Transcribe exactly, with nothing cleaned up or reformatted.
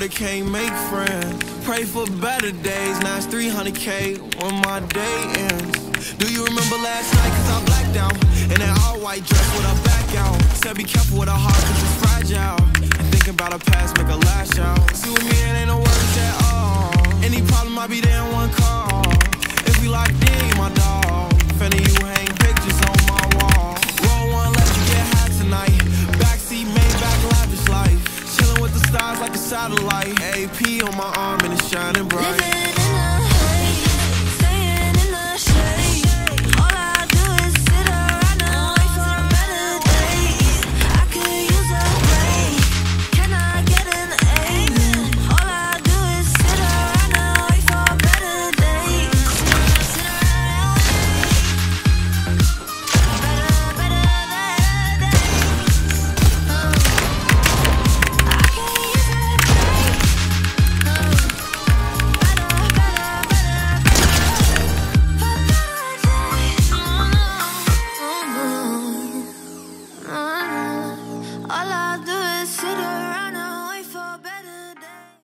they can't make friends. Pray for better days, now it's three hundred K when my day ends. Do you remember last night, cause I blacked out in that all-white dress with her back out. Said be careful with her heart, cause it's fragile. And thinking about her past make her lash out. See with me, it ain't no worries at all. Any problem, I'll be there in one call.